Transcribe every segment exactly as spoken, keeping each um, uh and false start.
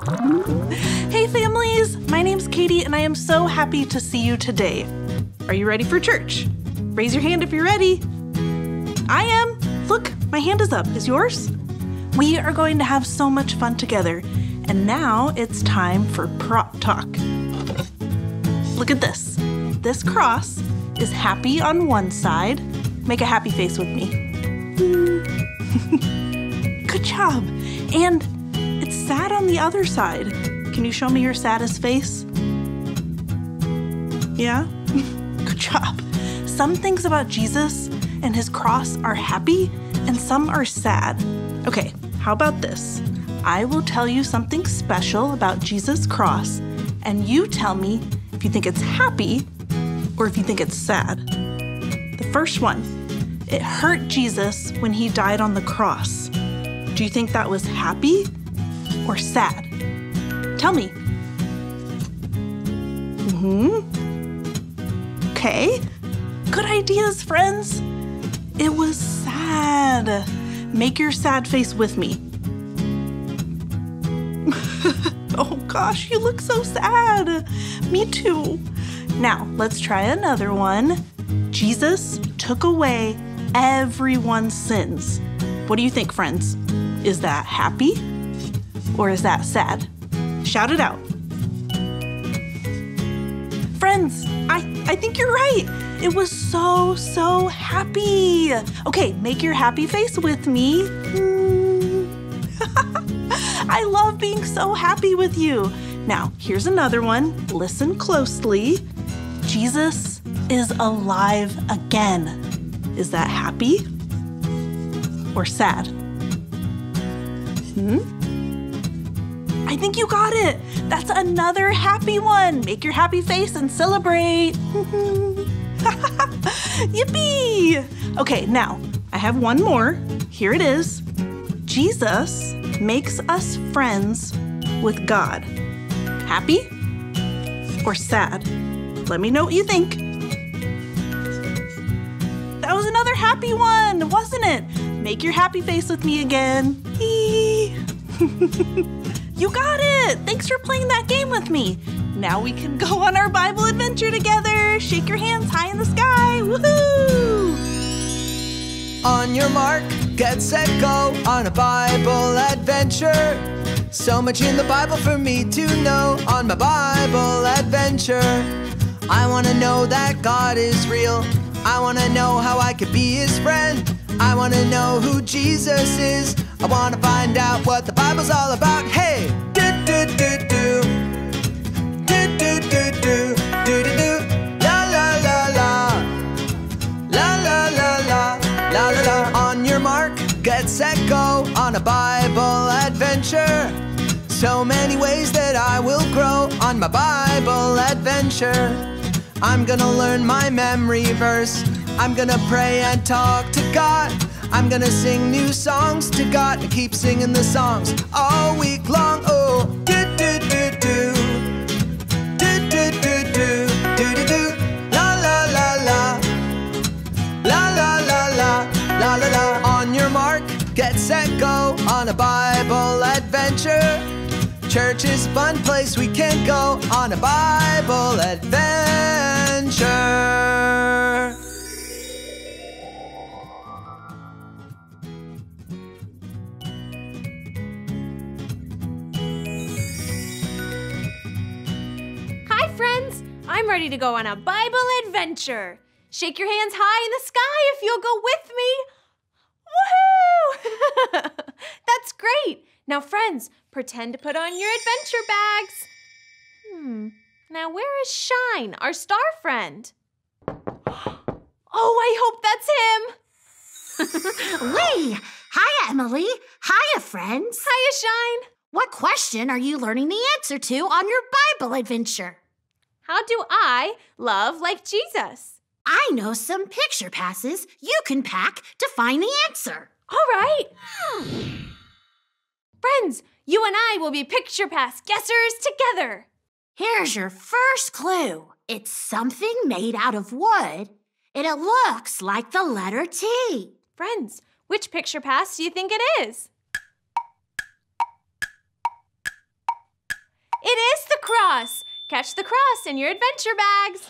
Hey families, my name's Katie and I am so happy to see you today. Are you ready for church? Raise your hand if you're ready. I am. Look, my hand is up. Is yours? We are going to have so much fun together. And now it's time for prop talk. Look at this. This cross is happy on one side. Make a happy face with me. Good job. And it's sad on the other side. Can you show me your saddest face? Yeah? Good job. Some things about Jesus and his cross are happy and some are sad. Okay, how about this? I will tell you something special about Jesus' cross, and you tell me if you think it's happy or if you think it's sad. The first one, it hurt Jesus when he died on the cross. Do you think that was happy or sad? Tell me. Mm-hmm. Okay, good ideas, friends. It was sad. Make your sad face with me. Oh gosh, you look so sad. Me too. Now, let's try another one. Jesus took away everyone's sins. What do you think, friends? Is that happy or is that sad? Shout it out. Friends, I, I think you're right. It was so, so happy. Okay, make your happy face with me. I love being so happy with you. Now, here's another one. Listen closely. Jesus is alive again. Is that happy or sad? Hmm? I think you got it. That's another happy one. Make your happy face and celebrate. Yippee! Okay, now I have one more. Here it is. Jesus makes us friends with God. Happy or sad? Let me know what you think. That was another happy one, wasn't it? Make your happy face with me again. You got it! Thanks for playing that game with me. Now we can go on our Bible adventure together. Shake your hands high in the sky. Woohoo! On your mark, get set, go on a Bible adventure. So much in the Bible for me to know on my Bible adventure. I want to know that God is real. I want to know how I could be his friend. I want to know who Jesus is. I want to find out what the Bible's all about. Hey! Do-do-do-do. Do-do-do-do. Do-do-do. La-la-la-la. La-la-la-la. La-la-la. On your mark, get set, go on a Bible adventure. So many ways that I will grow on my Bible adventure. I'm gonna learn my memory verse. I'm gonna pray and talk to God. I'm gonna sing new songs to God and keep singing the songs all week long. Oh, do-do-do-do. Do-do-do-do. Do-do-do. La-la-la-la. La-la-la-la. La-la-la. On your mark, get set, go on a Bible adventure. Church is a fun place we can go on a Bible adventure. Hi friends, I'm ready to go on a Bible adventure. Shake your hands high in the sky if you'll go with me. Woohoo! That's great. Now friends, pretend to put on your adventure bags. Hmm, now where is Shine, our star friend? Oh, I hope that's him. Lee! Hiya, Emily. Hiya, friends. Hiya, Shine. What question are you learning the answer to on your Bible adventure? How do I love like Jesus? I know some picture passes you can pack to find the answer. All right. Friends, you and I will be picture pass guessers together. Here's your first clue. It's something made out of wood, and it looks like the letter T. Friends, which picture pass do you think it is? catch the cross in your adventure bags.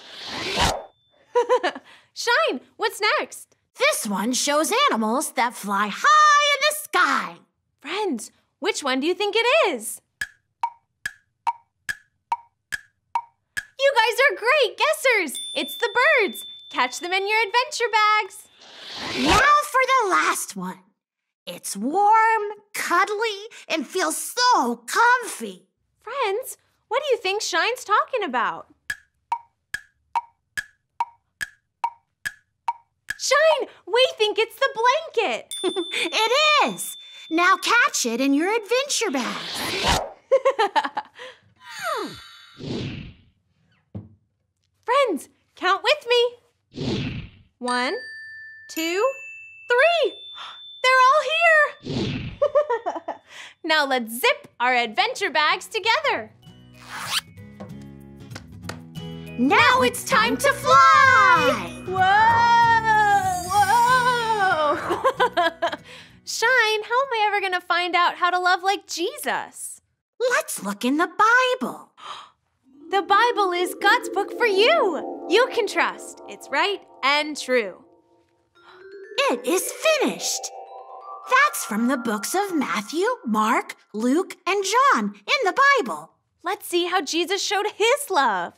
Shine, what's next? This one shows animals that fly high in the sky. Friends, which one do you think it is? You guys are great guessers. It's the birds. Catch them in your adventure bags. Now for the last one. It's warm, cuddly, and feels so comfy. Friends, what do you think Shine's talking about? Shine, we think it's the blanket. It is. Now catch it in your adventure bag. Friends, count with me. One, two, three. They're all here. Now let's zip our adventure bags together. Now it's time to fly. Whoa! Whoa! Shine, how am I ever gonna find out how to love like Jesus? Let's look in the Bible. The Bible is God's book for you. You can trust. It's right and true. It is finished. That's from the books of Matthew, Mark, Luke, and John in the Bible. Let's see how Jesus showed his love.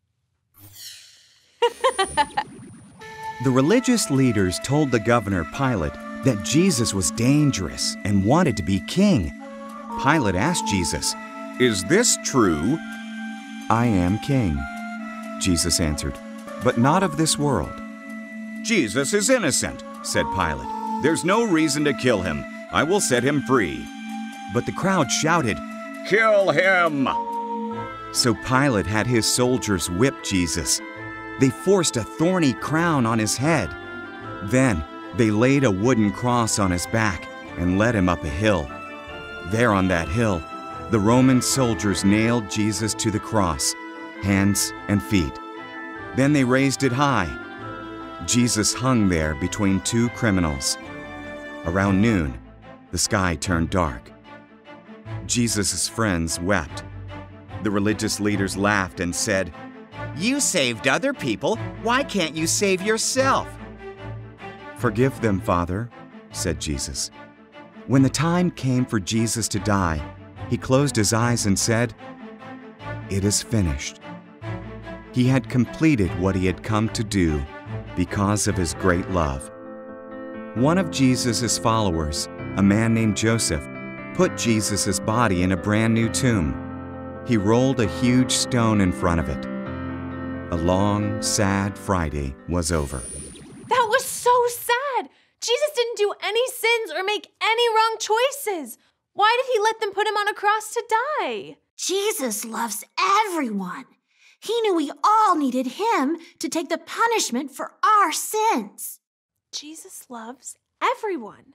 The religious leaders told the governor Pilate that Jesus was dangerous and wanted to be king. Pilate asked Jesus, "Is this true?" "I am king," Jesus answered, "but not of this world." "Jesus is innocent," said Pilate. "There's no reason to kill him. I will set him free." But the crowd shouted, "Kill him!" So Pilate had his soldiers whip Jesus. They forced a thorny crown on his head. Then they laid a wooden cross on his back and led him up a hill. There on that hill, the Roman soldiers nailed Jesus to the cross, hands and feet. Then they raised it high. Jesus hung there between two criminals. Around noon, the sky turned dark. Jesus' friends wept. The religious leaders laughed and said, "You saved other people. Why can't you save yourself?" "Forgive them, Father," said Jesus. When the time came for Jesus to die, he closed his eyes and said, "It is finished." He had completed what he had come to do because of his great love. One of Jesus' followers, a man named Joseph, put Jesus' body in a brand new tomb. He rolled a huge stone in front of it. A long, sad Friday was over. That was so sad. Jesus didn't do any sins or make any wrong choices. Why did he let them put him on a cross to die? Jesus loves everyone. He knew we all needed him to take the punishment for our sins. Jesus loves everyone.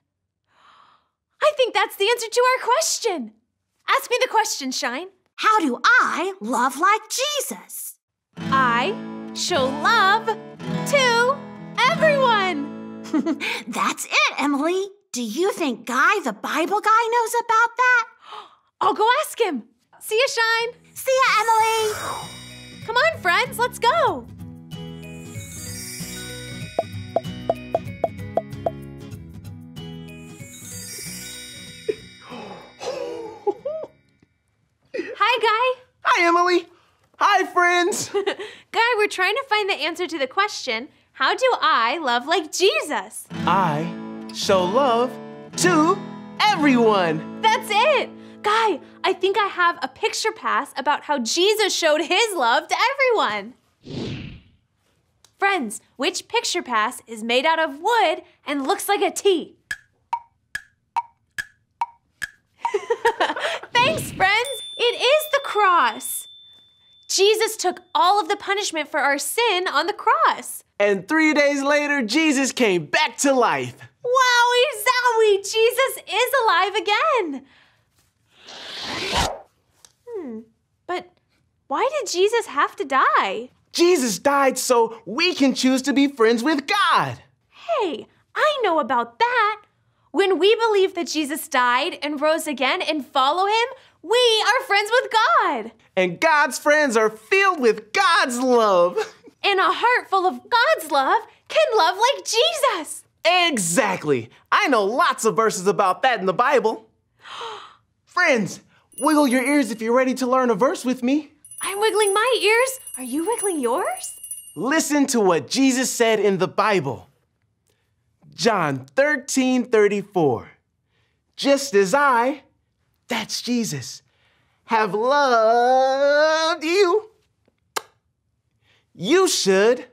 I think that's the answer to our question. Ask me the question, Shine. How do I love like Jesus? I show love to everyone. That's it, Emily. Do you think Guy, the Bible guy, knows about that? I'll go ask him. See ya, Shine. See ya, Emily. Come on, friends, let's go. Hi, Guy. Hi, Emily. Hi, friends. Guy, we're trying to find the answer to the question, how do I love like Jesus? I show love to everyone. That's it. Guy, I think I have a picture pass about how Jesus showed his love to everyone. Friends, which picture pass is made out of wood and looks like a T? Thanks, friends. It is the cross. Jesus took all of the punishment for our sin on the cross. And three days later, Jesus came back to life. Wowie zowie, Jesus is alive again. Hmm, but why did Jesus have to die? Jesus died so we can choose to be friends with God. Hey, I know about that. When we believe that Jesus died and rose again and follow him, We are friends with God. And God's friends are filled with God's love. And a heart full of God's love can love like Jesus. Exactly. I know lots of verses about that in the Bible. Friends, wiggle your ears if you're ready to learn a verse with me. I'm wiggling my ears. Are you wiggling yours? Listen to what Jesus said in the Bible. John thirteen thirty-four. Just as I, that's Jesus, have loved you, you should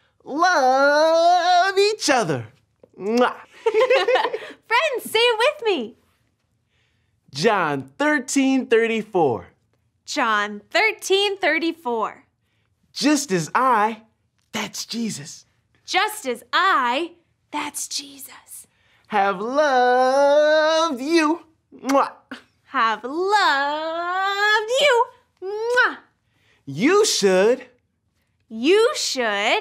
love each other. Mwah. Friends, say it with me. John thirteen thirty-four. John thirteen thirty-four. Just as I, that's Jesus, Just as I, that's Jesus, have loved you. Mwah. have loved you. Mwah. You should You should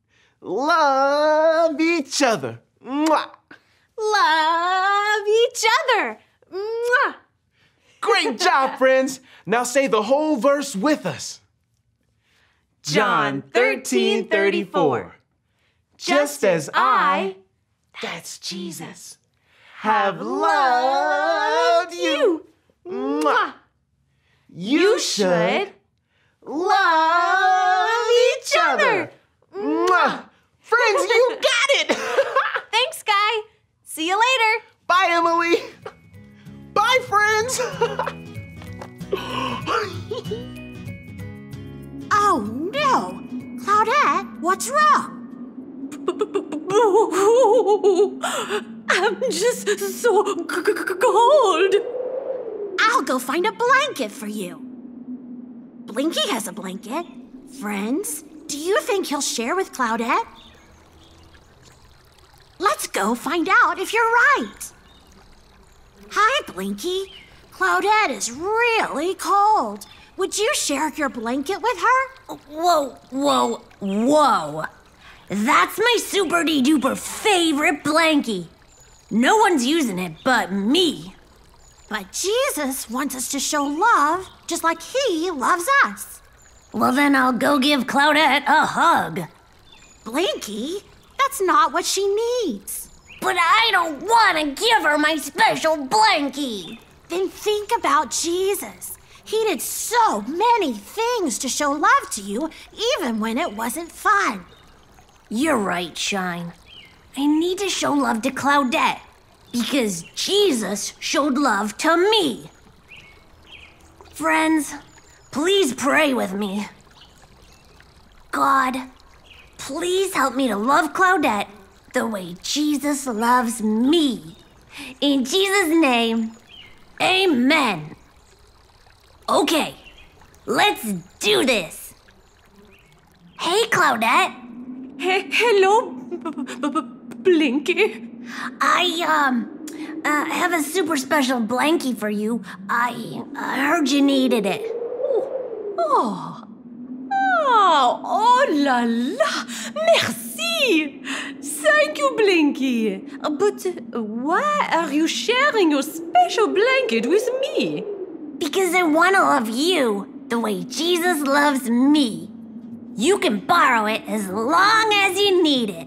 love each other. Mwah. love each other. Mwah. Great job, friends. Now say the whole verse with us. John thirteen thirty-four. Just as I, that's Jesus, have loved you. Mwah. You should love each other. Mwah. Friends, you got it. Thanks, Guy. See you later. Bye, Emily. Bye, friends. Oh no! Claudette, what's wrong? I'm just so c- c- cold. I'll go find a blanket for you. Blinky has a blanket. Friends, do you think he'll share with Claudette? Let's go find out if you're right. Hi, Blinky. Claudette is really cold. Would you share your blanket with her? Whoa, whoa, whoa. That's my super-de-duper favorite blankie. No one's using it but me. But Jesus wants us to show love just like he loves us. Well, then I'll go give Claudette a hug. Blinky, that's not what she needs. But I don't want to give her my special blankie. Then think about Jesus. He did so many things to show love to you, even when it wasn't fun. You're right, Shine. I need to show love to Claudette because Jesus showed love to me. Friends, please pray with me. God, please help me to love Claudette the way Jesus loves me. In Jesus' name, amen. Okay, let's do this. Hey, Claudette. He- hello, B- B- B- Blinky. I, um, uh, have a super special blankie for you. I uh, heard you needed it. Oh, oh, oh la la, merci. Thank you, Blinky. But why are you sharing your special blanket with me? Because I want to love you the way Jesus loves me. You can borrow it as long as you need it.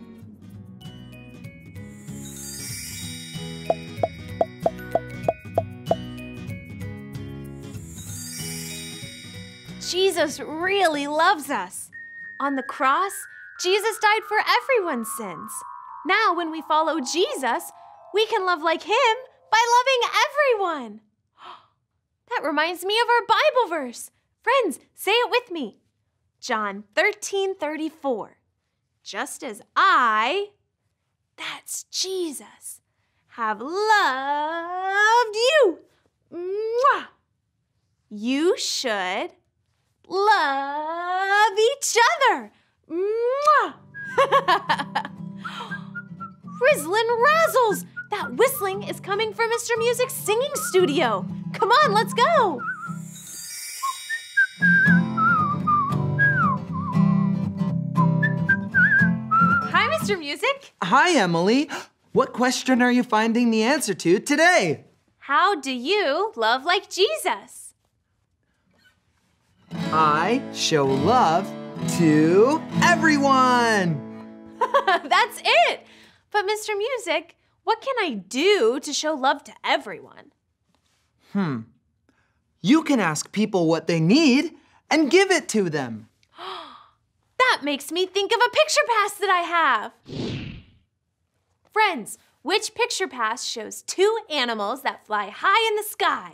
Jesus really loves us. On the cross, Jesus died for everyone's sins. Now, when we follow Jesus, we can love like him by loving everyone. That reminds me of our Bible verse. Friends, say it with me. John thirteen thirty-four. Just as I, that's Jesus, have loved you, mwah, you should love each other. Mwah. Rizzlin' Razzles! That whistling is coming from Mister Music's singing studio. Come on, let's go. Hi, Mister Music. Hi, Emily. What question are you finding the answer to today? How do you love like Jesus? I show love to everyone. That's it. But Mister Music, what can I do to show love to everyone? Hmm. You can ask people what they need and give it to them. That makes me think of a picture pass that I have. Friends, which picture pass shows two animals that fly high in the sky?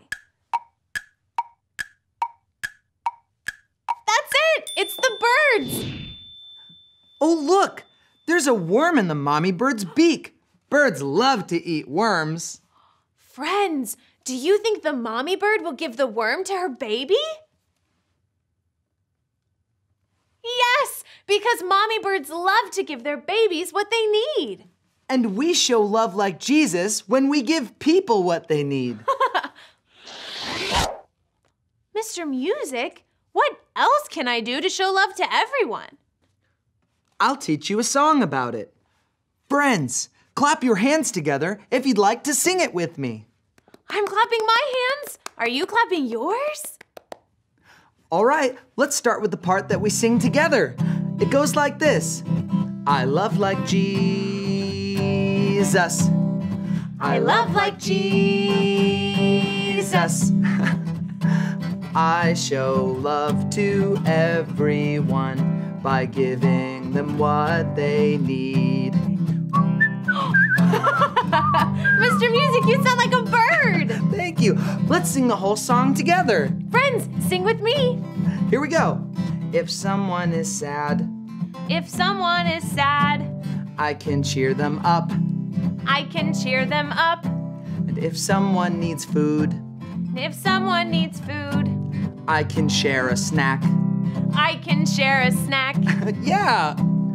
That's it! It's the birds! Oh, look! There's a worm in the mommy bird's beak. Birds love to eat worms. Friends, do you think the mommy bird will give the worm to her baby? Yes, because mommy birds love to give their babies what they need. And we show love like Jesus when we give people what they need. Mister Music, what else can I do to show love to everyone? I'll teach you a song about it. Friends, clap your hands together if you'd like to sing it with me. I'm clapping my hands. Are you clapping yours? All right, let's start with the part that we sing together. It goes like this. I love like Jesus. I love like Jesus. I show love to everyone by giving them what they need. Mister Music, you sound like a bird. Thank you. Let's sing the whole song together. Friends, sing with me. Here we go. If someone is sad, if someone is sad, I can cheer them up. I can cheer them up. And if someone needs food, if someone needs food, I can share a snack. I can share a snack. Yeah.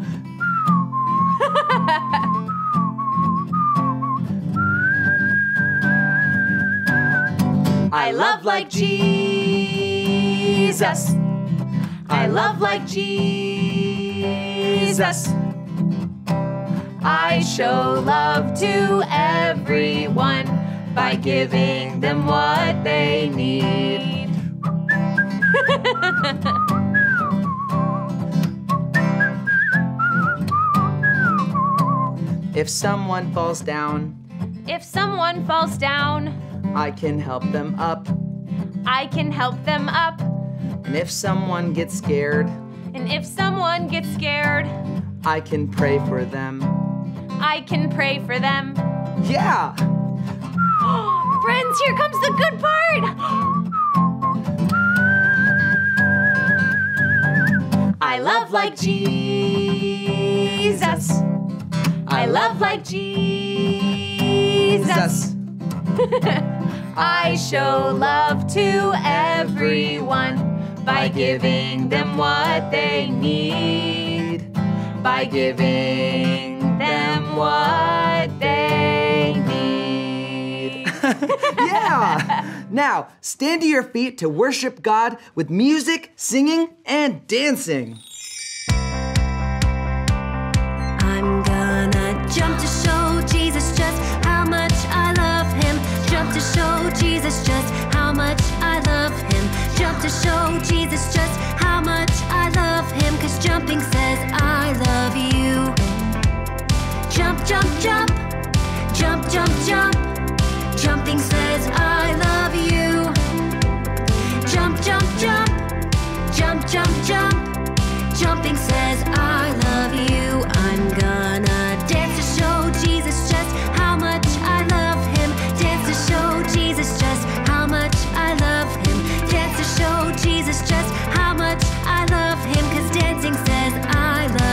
I love like Jesus. I love like Jesus. I show love to everyone by giving them what they need. If someone falls down, if someone falls down, I can help them up. I can help them up. And if someone gets scared, and if someone gets scared, I can pray for them. I can pray for them. Yeah! Friends, here comes the good part! I love like Jesus. I love like Jesus. I show love to everyone by giving them what they need. By giving them what they need. Yeah! Now, stand to your feet to worship God with music, singing, and dancing. I'm gonna jump to show Jesus just how much I love him. Jump to show Jesus just how much I love him. Jump to show Jesus just how much I love him. 'Cause jumping says I love you. Jump, jump, jump. Jump, jump, jump. Jumping says I love you. Jump, jump, jump. Jump, jump, jump. Jumping says I love you. I'm gonna dance to show Jesus just how much I love him. Dance to show Jesus just how much I love him. Dance to show Jesus just how much I love him. 'Cause dancing says I love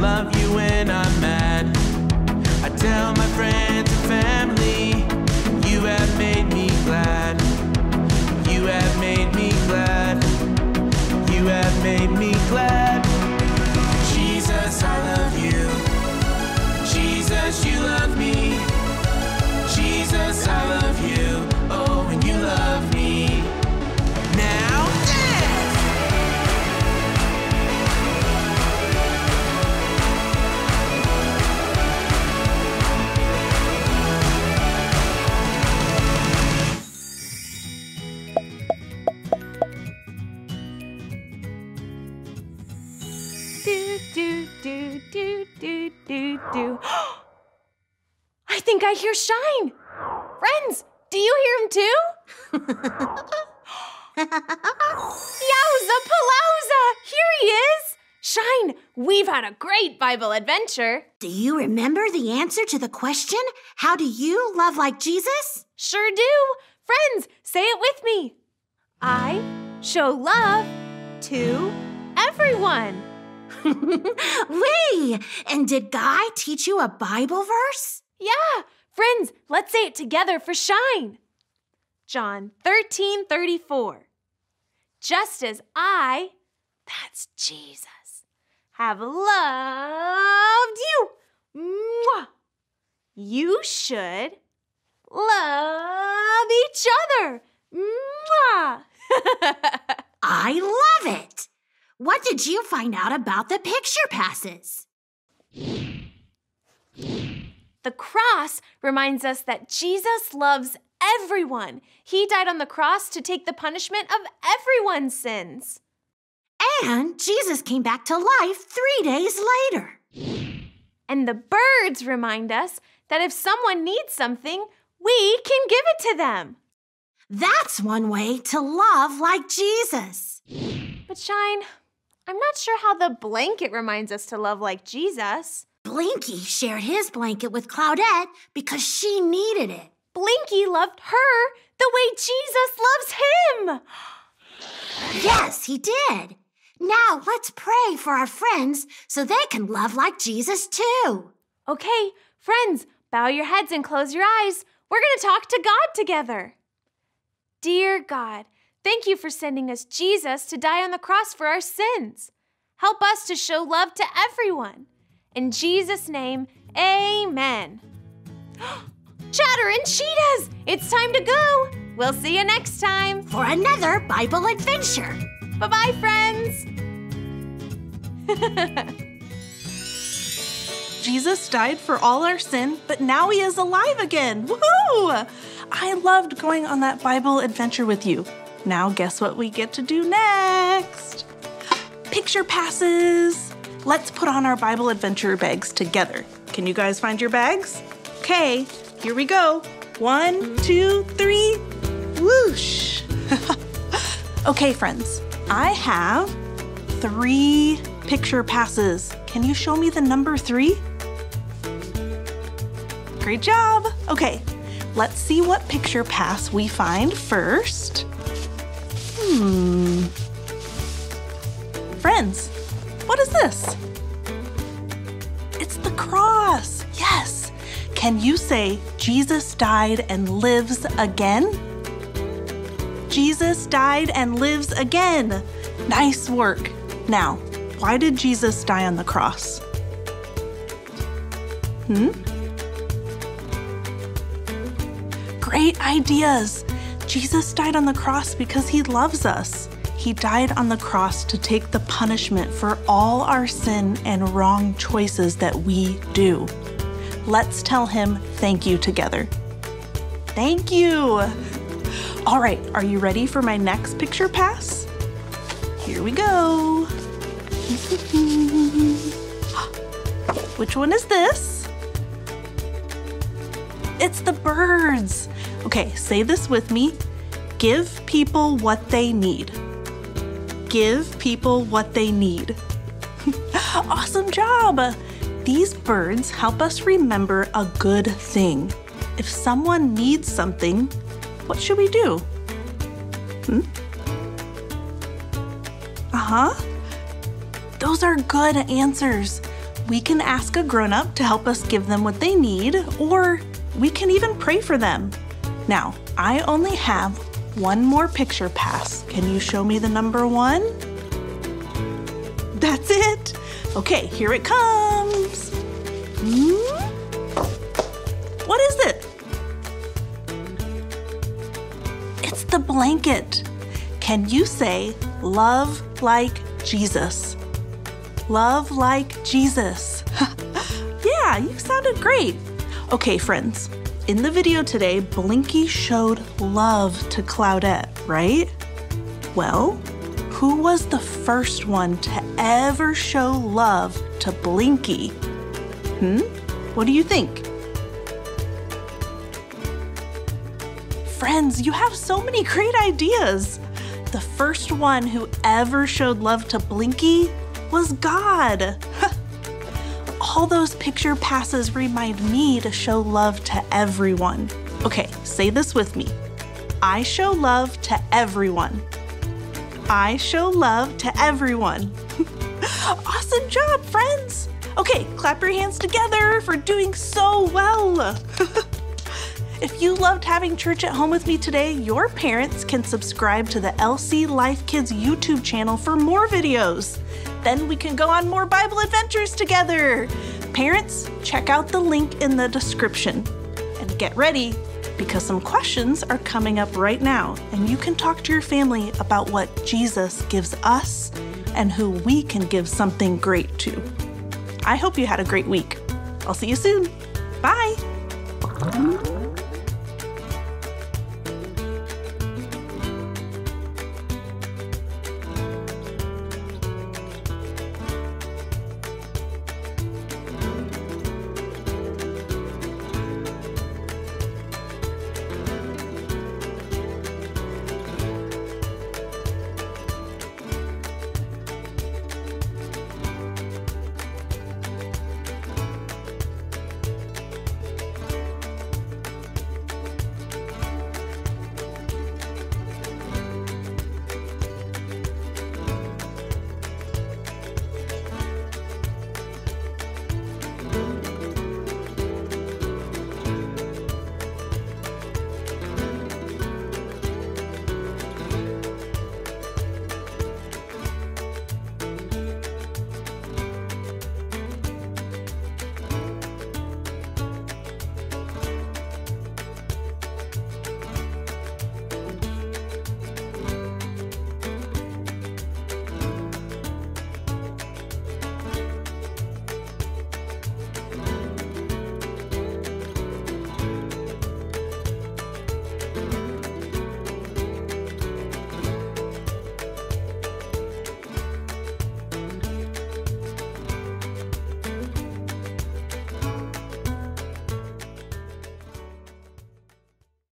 love you when I'm mad. I tell my friends and family, you have made me glad. You have made me glad. You have made me glad. Jesus, I love you. Jesus, you love me. Jesus, I love you. Oh, and you love me. Now dance! Do, do, do, do, do, do, do. I think I hear Shine. Friends, do you hear him too? Yowza palooza! Here he is! Shine, we've had a great Bible adventure. Do you remember the answer to the question, how do you love like Jesus? Sure do. Friends, say it with me. I show love to everyone. Wee! And did Guy teach you a Bible verse? Yeah. Friends, let's say it together for Shine. John thirteen thirty-four. Just as I, that's Jesus, have loved you, mwah, you should love each other. Mwah. I love it! What did you find out about the picture passes? The cross reminds us that Jesus loves everyone. He died on the cross to take the punishment of everyone's sins. And Jesus came back to life three days later. And the birds remind us that if someone needs something, we can give it to them. That's one way to love like Jesus. But Shine, I'm not sure how the blanket reminds us to love like Jesus. Blinky shared his blanket with Claudette because she needed it. Blinky loved her the way Jesus loves him. Yes, he did. Now let's pray for our friends so they can love like Jesus too. Okay, friends, bow your heads and close your eyes. We're going to talk to God together. Dear God, thank you for sending us Jesus to die on the cross for our sins. Help us to show love to everyone. In Jesus' name, amen. Chatter and Cheetahs, it's time to go. We'll see you next time for another Bible adventure. Bye-bye, friends. Jesus died for all our sin, but now he is alive again. Woohoo! I loved going on that Bible adventure with you. Now guess what we get to do next? Picture passes. Let's put on our Bible adventure bags together. Can you guys find your bags? Okay, here we go. One, two, three, whoosh. Okay, friends, I have three picture passes. Can you show me the number three? Great job. Okay, let's see what picture pass we find first. Hmm. Friends, what is this? It's the cross. Yes. Can you say Jesus died and lives again? Jesus died and lives again. Nice work. Now, why did Jesus die on the cross? Hmm? Great ideas. Jesus died on the cross because he loves us. He died on the cross to take the punishment for all our sin and wrong choices that we do. Let's tell him thank you together. Thank you. All right, are you ready for my next picture pass? Here we go. Which one is this? It's the birds. Okay, say this with me. Give people what they need. Give people what they need. Awesome job! These birds help us remember a good thing. If someone needs something, what should we do? Hmm? Uh-huh. Those are good answers. We can ask a grown-up to help us give them what they need, or we can even pray for them. Now, I only have one more picture pass. Can you show me the number one? That's it. Okay, here it comes. Hmm? What is it? It's the blanket. Can you say, love like Jesus? Love like Jesus. Yeah, you sounded great. Okay, friends. In the video today, Blinky showed love to Claudette, right? Well, who was the first one to ever show love to Blinky? Hmm? What do you think? Friends, you have so many great ideas. The first one who ever showed love to Blinky was God. All those picture passes remind me to show love to everyone. Okay, say this with me. I show love to everyone. I show love to everyone. Awesome job, friends. Okay, clap your hands together for doing so well. If you loved having church at home with me today, your parents can subscribe to the L C Life Kids YouTube channel for more videos. Then we can go on more Bible adventures together. Parents, check out the link in the description. And get ready, because some questions are coming up right now, and you can talk to your family about what Jesus gives us and who we can give something great to. I hope you had a great week. I'll see you soon. Bye.